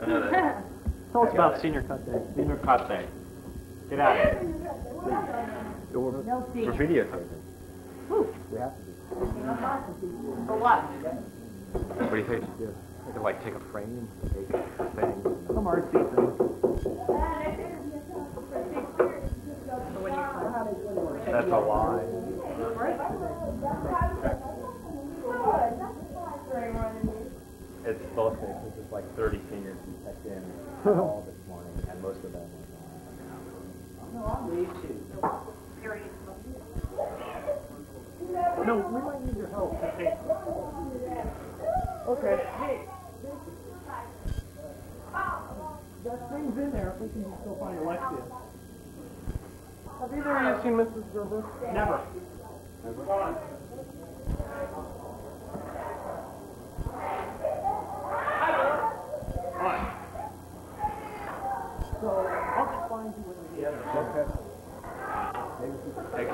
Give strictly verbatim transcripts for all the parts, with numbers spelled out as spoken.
I know that. Tell us about senior cut day. Senior cut day. Get out of here. No We're videotaping. We have to do. For what? What do you think? Yeah. I could like take a frame, take a thing. Some artsy thing. That's a lie. It's bullshit because there's like thirty seniors who checked in all this morning, and most of them were gone. No, I'll leave too. No, we might need your help. Okay. Okay. Hey. That thing's in there. If we can just go find Alexia. Have either of you seen Missus Gerber? Never. Never. Alright. So, I'll just find you when we get there. Okay. Take it.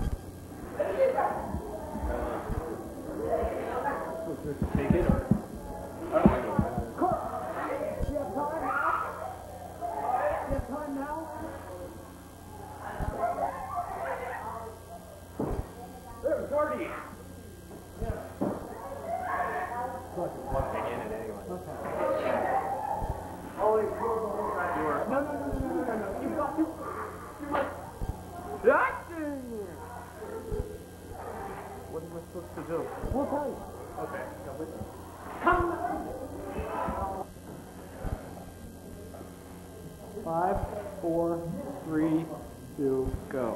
Take it or? I don't like it. Do you have time now? Do you have time now? There, Gordy. Yeah. One thing in it anyway. Okay. Oh, you're no, no, no, no, no, no, no. You got you. You must. Acting. What am I supposed to do? We'll tell you. Okay. Come with me. Come. Five, four, three, two, go.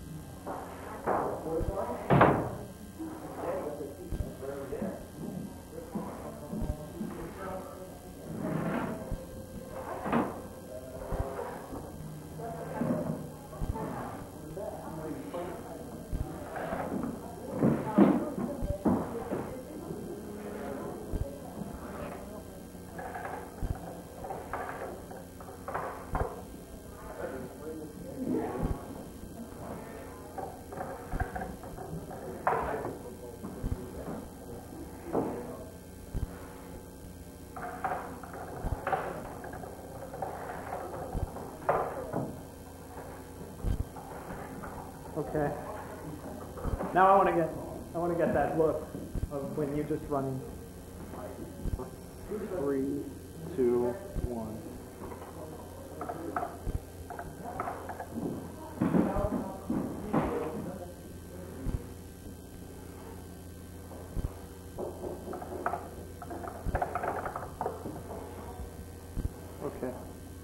Okay. Now I want to get, I want to get that look of when you just run. Three, two, one. Okay.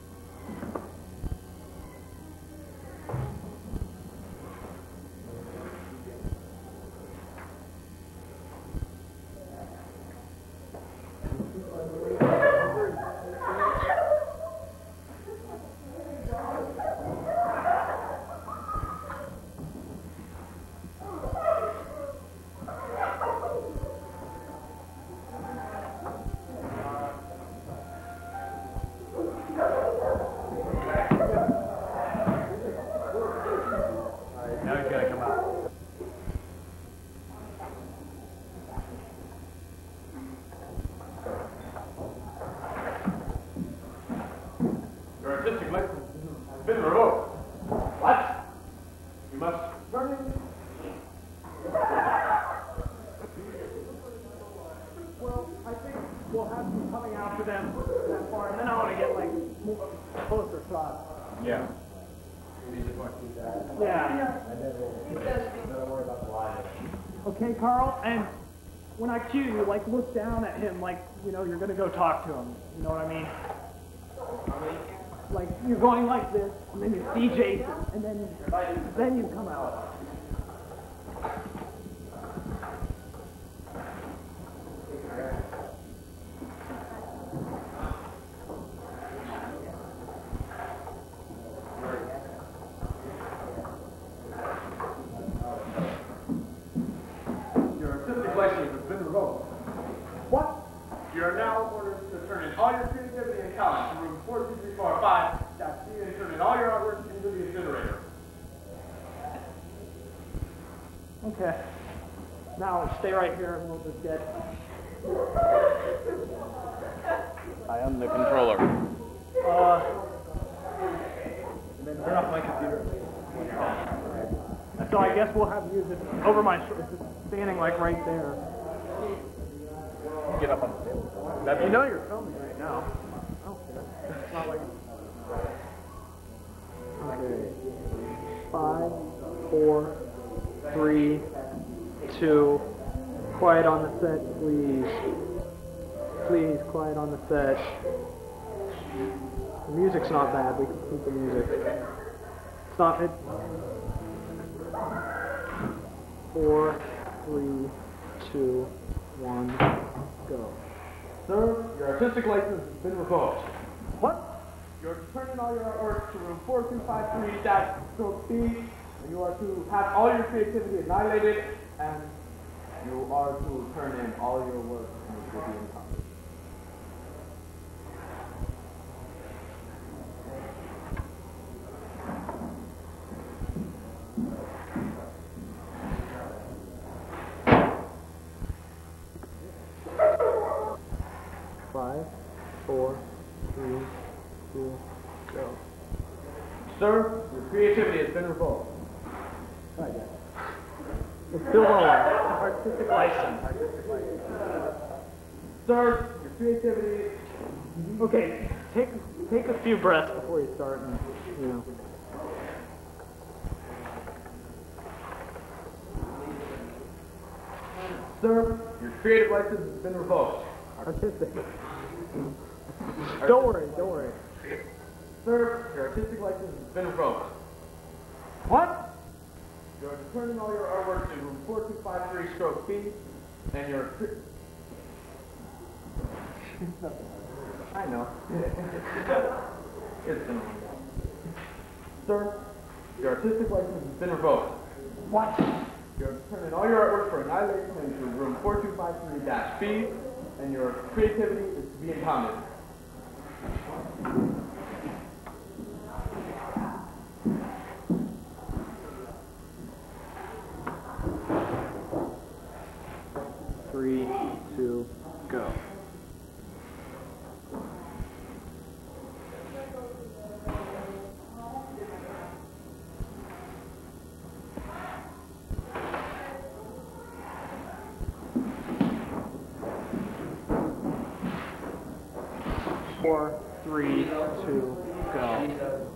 Yeah. Yeah. Okay, Carl, and when I cue you, like, look down at him like, you know, you're going to go talk to him. You know what I mean? Like, you're going like this, and then you see Jason, and then, then you come out. Okay. Now stay right here and we'll just get I am the controller. Uh, and then turn off my computer. So I guess we'll have you just over my shoulder, just standing like right there. Get up on the table. That You know you're filming right now. I don't care. It's not like. Okay. Five, four, three, two. Quiet on the set, please. Please, quiet on the set. The music's not bad. We can keep the music. Stop it. Four, three, two, one, go. Sir, your artistic license has been revoked. What? You're to turn in all your artwork to room four two five three dash stroke B, and you are to have all your creativity annihilated, and you are to turn in all your work which will be encumbered. Five, four, three, two, go. Sir, your creativity has been revoked. It's still on. Artistic license. Artistic license. Sir, your creativity. Okay, take take a few breaths before you start, and you know. Sir, your creative license has been revoked. Artistic. Don't worry, don't worry. Sir, your artistic license has been revoked. What? You're returning all your artwork to room four two five three stroke B, and your... I know. It's been Sir, your artistic license has been revoked. What? You're returning all your artwork for annihilation into room four two five three dash B, and your creativity is to be impounded. Three, two, go. Four, three, two, go.